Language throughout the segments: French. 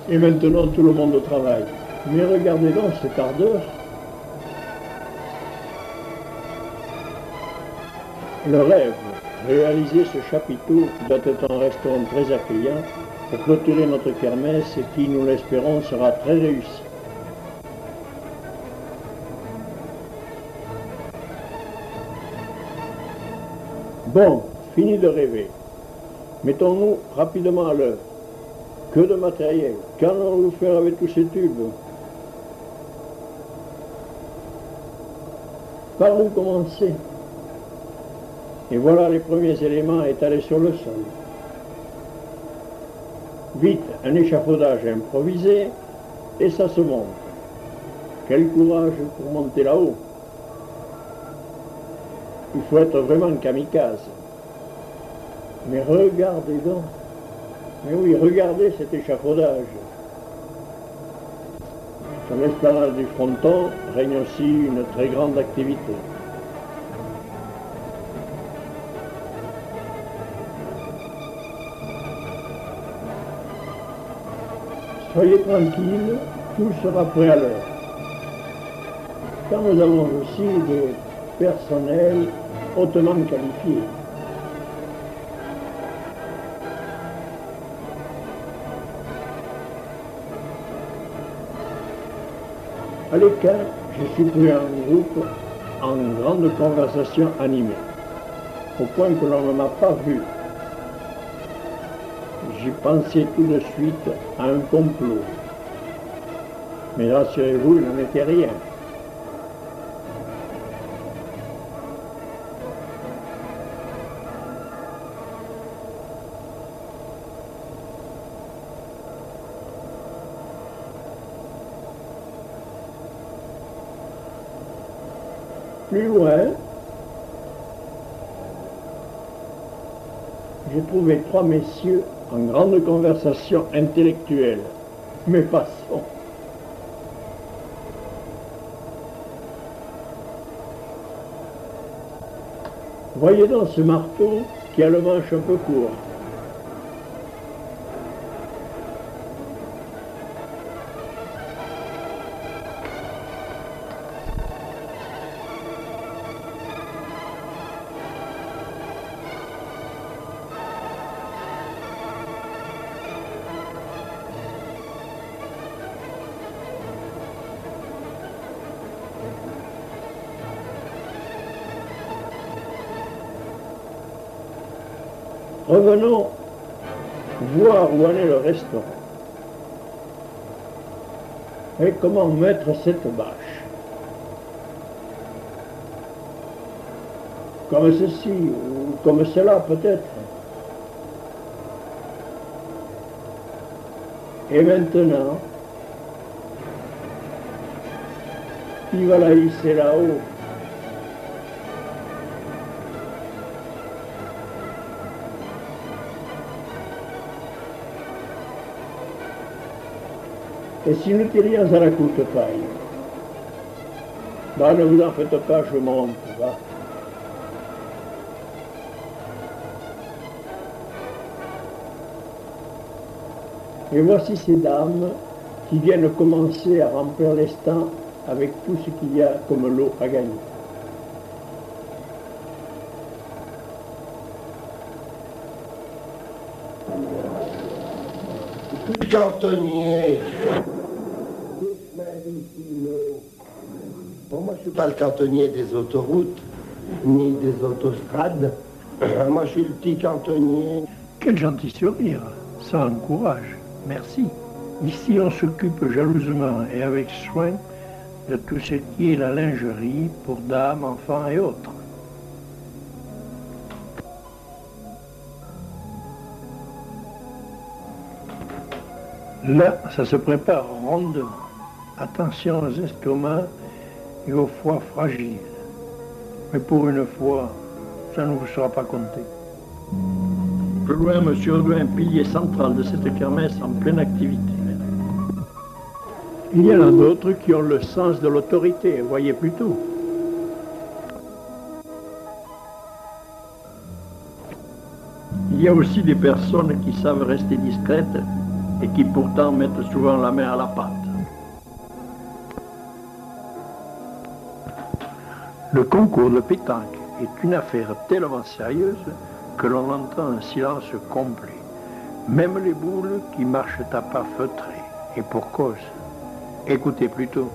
Et maintenant, tout le monde travaille. Mais regardez donc ce quart d'heure. Le rêve, réaliser ce chapiteau doit être un restaurant très accueillant pour clôturer notre kermesse qui, nous l'espérons, sera très réussie. Bon, fini de rêver. Mettons-nous rapidement à l'œuvre. Que de matériel. Qu'allons-nous faire avec tous ces tubes? Par où commencer? Et voilà les premiers éléments étalés sur le sol. Vite, un échafaudage improvisé, et ça se monte. Quel courage pour monter là-haut. Il faut être vraiment kamikaze. Mais regardez donc. Mais oui, regardez cet échafaudage. Sur l'esplanade du fronton règne aussi une très grande activité. Soyez tranquilles, tout sera prêt à l'heure. Car nous avons aussi des personnels hautement qualifiés. À l'écart, je suis pris en groupe en grande conversation animée, au point que l'on ne m'a pas vu. J'y pensais tout de suite à un complot. Mais rassurez-vous, il n'en était rien. Plus loin, j'ai trouvé trois messieurs en grande conversation intellectuelle. Mais passons. Voyez donc ce marteau qui a le manche un peu court. Revenons voir où en est le restaurant. Et comment mettre cette bâche. Comme ceci, ou comme cela peut-être. Et maintenant, il va la hisser là-haut. Et si nous tirions à la courte paille? Bah, ne vous en faites pas, je monte, va. Et voici ces dames qui viennent commencer à remplir les stands avec tout ce qu'il y a comme lot à gagner. Cantonnier. Bon, moi, je ne suis pas le cantonnier des autoroutes, ni des autostrades. Moi, je suis le petit cantonnier. Quel gentil sourire, ça encourage, merci. Ici, on s'occupe jalousement et avec soin de tout ce qui est la lingerie pour dames, enfants et autres. Là, ça se prépare rondement. Attention aux estomacs et aux foies fragiles. Mais pour une fois, ça ne vous sera pas compté. Plus loin, monsieur Audouin, pilier central de cette kermesse en pleine activité. Il y en a d'autres qui ont le sens de l'autorité, voyez plutôt. Il y a aussi des personnes qui savent rester discrètes et qui pourtant mettent souvent la main à la pâte. Le concours de pétanque est une affaire tellement sérieuse que l'on entend un silence complet. Même les boules qui marchent à pas feutrés. Et pour cause. Écoutez plutôt.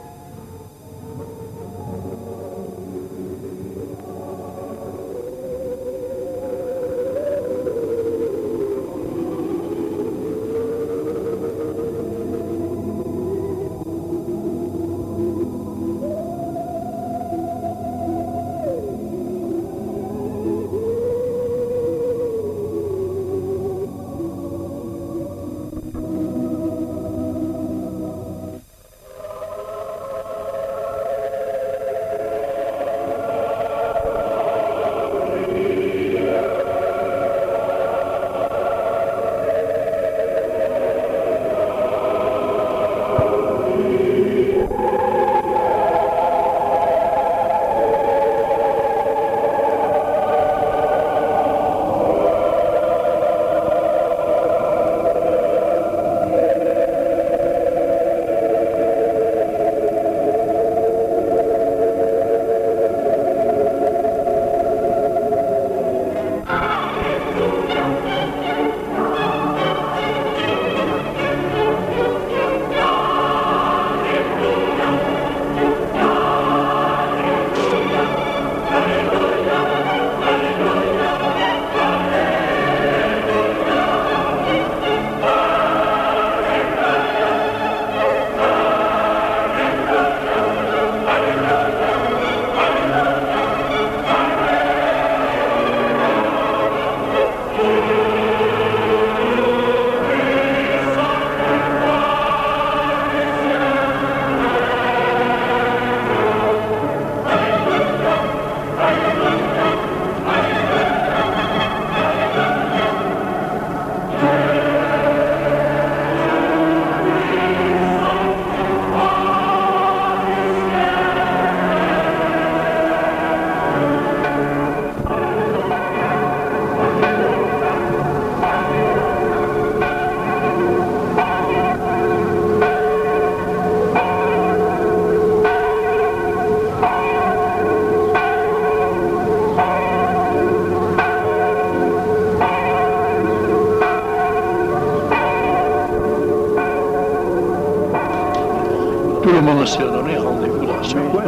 Tout le monde s'est donné rendez-vous dans ce coin.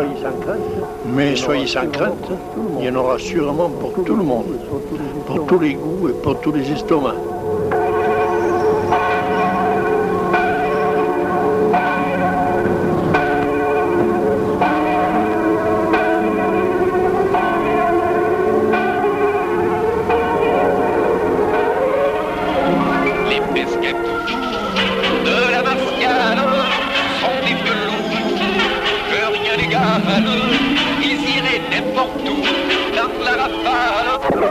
Mais soyez sans crainte, il y en aura sûrement pour tout le monde, pour tous les goûts et pour tous les estomacs. Ils iraient n'importe où dans la rafale.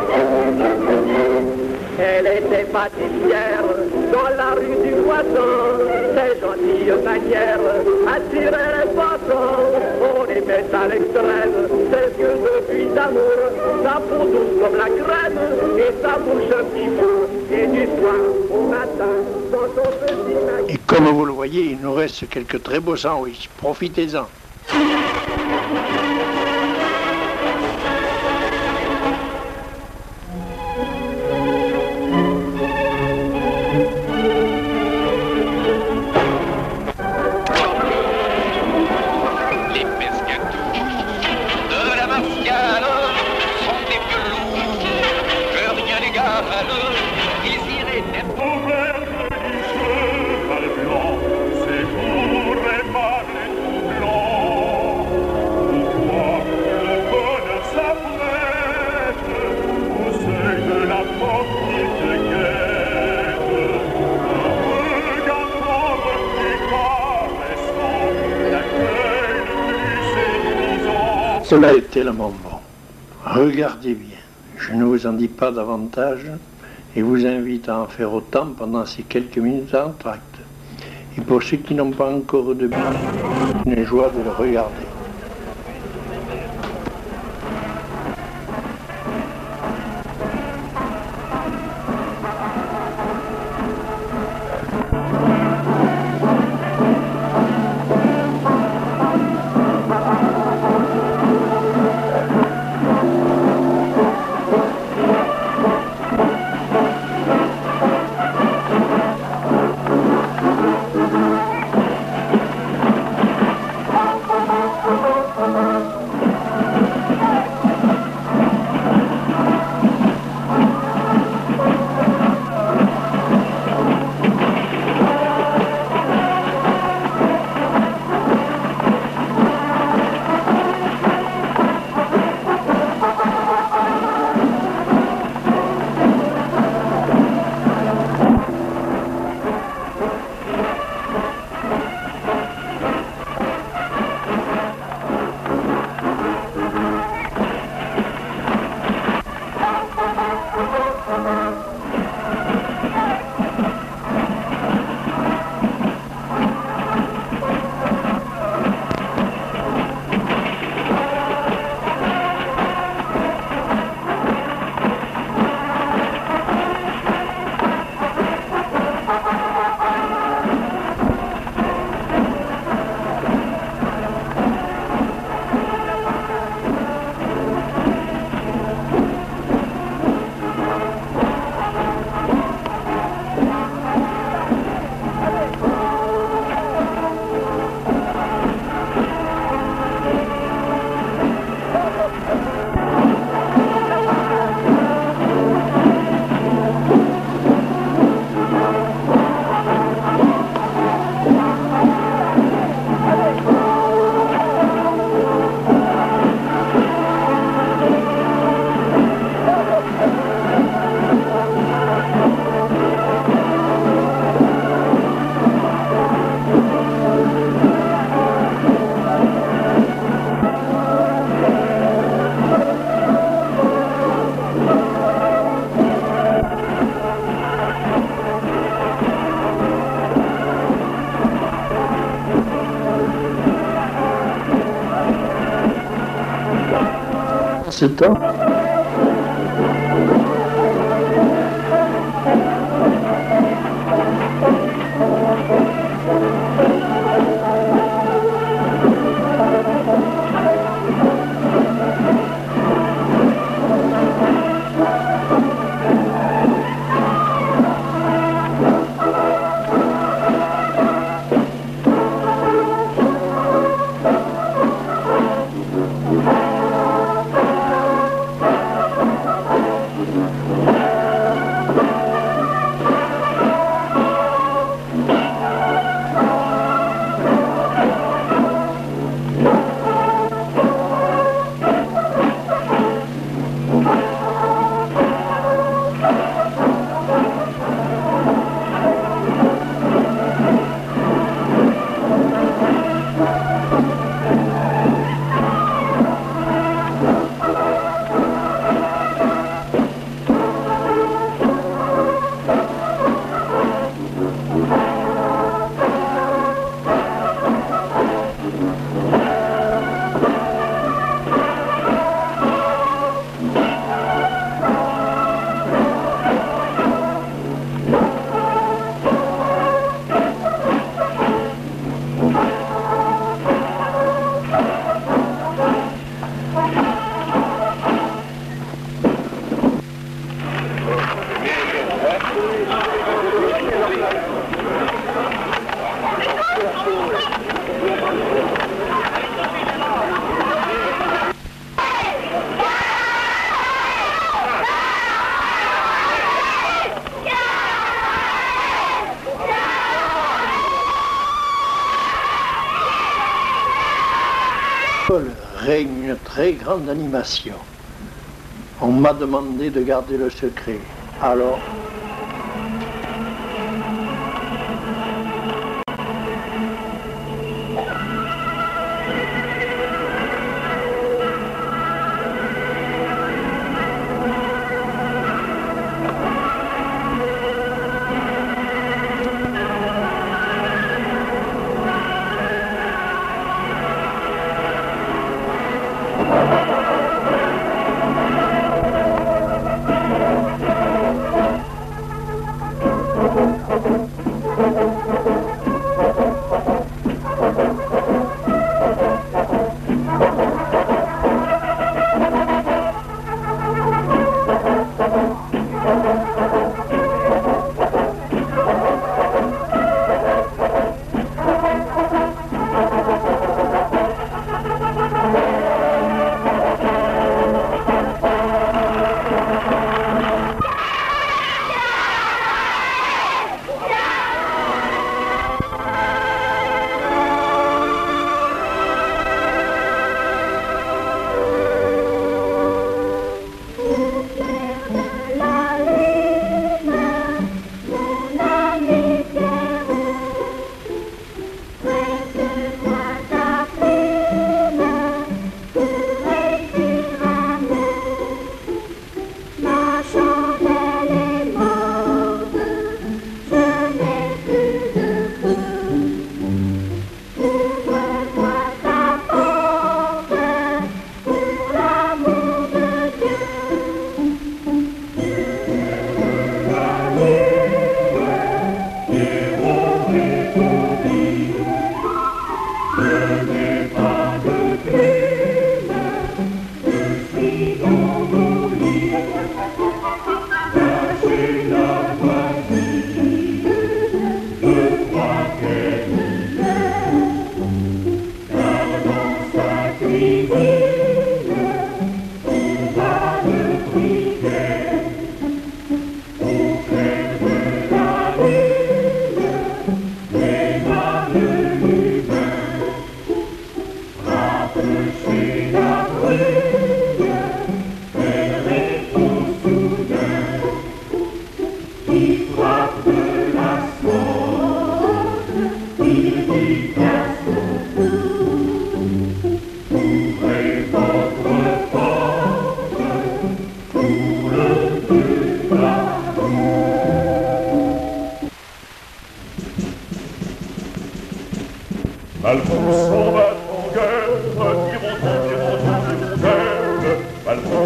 Elle était pâtissière dans la rue du Poisson. Ses gentilles manières attiraient les passants. On les met à l'extrême, ses yeux de puits d'amour, sa peau douce comme la crème et sa bouche un petit peu. Et du soir au matin, dans son petit maquis. Et comme vous le voyez, il nous reste quelques très beaux sandwichs. Profitez-en. Cela est tellement bon. Regardez bien. Je ne vous en dis pas davantage et vous invite à en faire autant pendant ces quelques minutes d'entracte. Et pour ceux qui n'ont pas encore de but, une joie de le regarder. 17 ans. Règne une très grande animation. On m'a demandé de garder le secret. Alors, Alphonse s'en va en guerre, hirondelle, hirondelle, hirondelle. Alphonse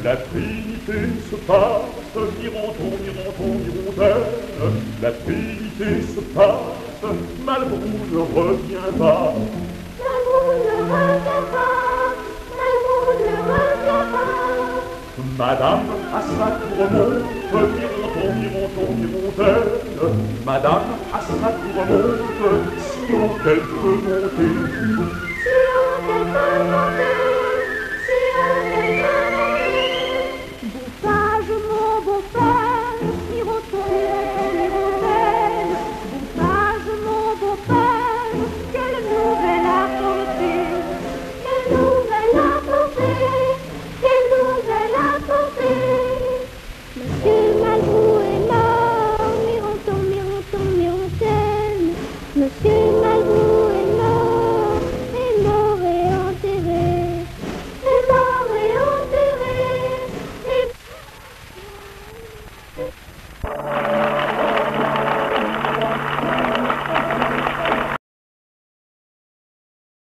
La Trinité se passe, mironton, mironton, mirondelle. La Trinité se passe, Malbrou ne revient pas. Malbrou ne revient pas, Malbrou ne revient pas. Madame à sa tourmente, mironton, mironton, mirondelle. Madame à sa tourmente, si on qu'elle peut monter. Si on qu'elle peut